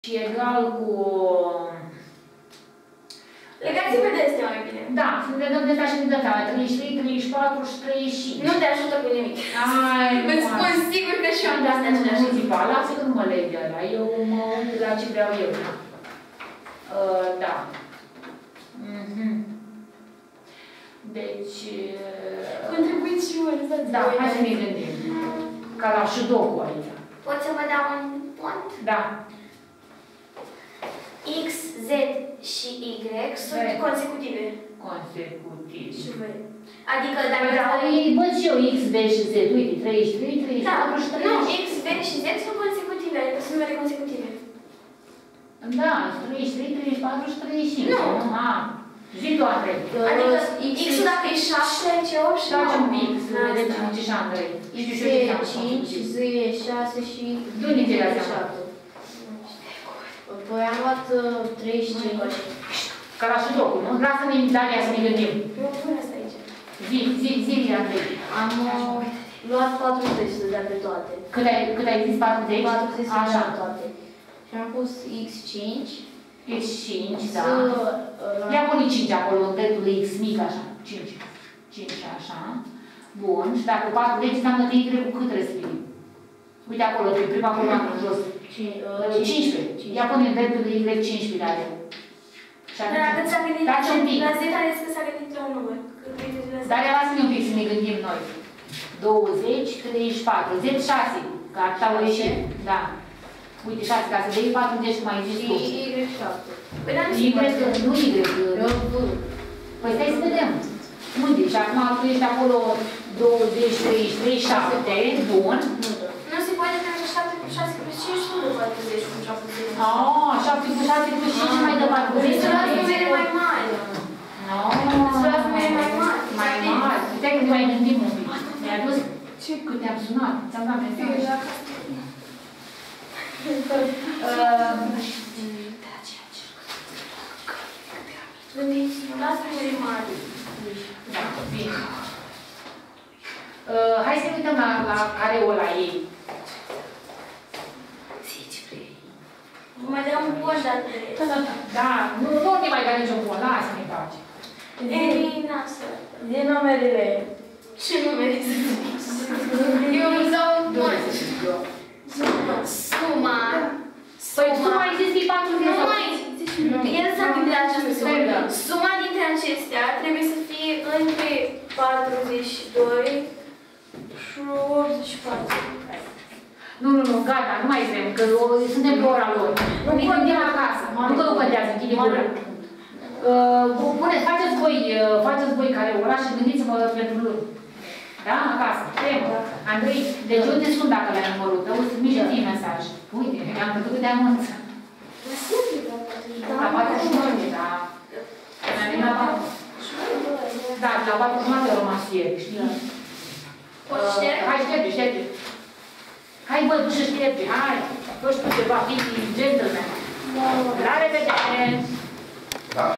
și egal cu... Legați-vă de astea mai bine. Da, ne dăm de asta și ne dăm seama. 33, 34 și 35. Nu te ajută cu nimic. Ai, îți spun sigur că și eu am de astea aceleași. Muzica, lasă că nu mă leg de ăla. Eu mă uit la ce vreau eu. Da. Deci... Contribuiți și voi, lăsați. Da, hai să ne gândim. Ca la Sudoku aici. Pot să vă dau un pont? Da. X, Z și Y sunt consecutive. Consecutive. Și voi. Adică dacă... Da, îi văd și eu X, V și Z. Uite, 33, 34 și 35. Nu, X, V și Z sunt consecutive, adică sunt numere consecutive. Da, 33, 34 și 35. Nu. Zi tu, Andrei. Adică X-ul dacă e 7, aici e 8 și 9. Face un pic, să vedem ce și Andrei. X e 5, Z e 6 și Du-ne de la 7. Păi am luat 35. Ca la Sudoku, nu? Lasă-ne Dalia să ne gândim. Nu, pune asta aici. Zi, Andrei. Am luat 40 să dea pe toate. Cât ai zis? 40? 40 să Așa. dea pe toate. Și am pus X5. X5, da. Ia pune 5 acolo, în dreptul X mic, așa. 5, așa. Bun. Și dacă 40 înseamnă că Y cu cât trebuie să fie? Uite acolo, pe prima coloană, în jos. 15. Ia pune în dreptul Y 15 de alea. Dar dacă ți-a gândit la Z, a zis că s-a gândit la un număr. Dar lasă-ne un pic să ne gândim noi. 20, 34, Z6, că atâta o ieșit. Da. Uite, 6, ca să dai 40, cum ai zis tu. Y7. Păi dar Nu Y. Păi stai să vedem. Unde? Și acum tu ești acolo 20, 33, 7, bun. Nu se poate pentru 7 cu 6 plus 5, nu dă 40 cu 7 plus 5. Ah, 7 cu 6 plus 5 mai dă 40. Îți luați numere mai mari. Îți luați numere mai mari. Mai mari. Stai că ne mai gândim un pic. Mi-a dus cât te-am sunat. Ți-am dat mesaj. Luați numere mari. Da, bine. Hai să ne uităm la careul ăla ei. Mai dăm un bun, dar... Da, nu ne mai dă niciun bun. Lasă-ne face. Ei, nasă. Din numerele. Ce numere să eu îmi dau un bun. Suma. Păi suma ai zis că e 40. Nu mai. El s-a gândit la această sumă. Suma dintre acestea trebuie să fie între 42 și 84. Nu, gata, nu mai vrem, că suntem pe ora lor. Ne gândim acasă. Nu că nu contează, închide gura. Faceți voi careul ăla și gândiți-vă pentru luni. Da? Acasă. Temă. Andrei, deci eu te sun dacă le-ai numărut. Auzi, mici ție mesaj. Uite, mi-am făcut de anunț. La 4:30, da. Da, la 4:30 au rămas ieri, știi? Hai, șterge. Hai, bă, du și șterge, hai. Fă-și tu ceva, fii gentleman. La revedere!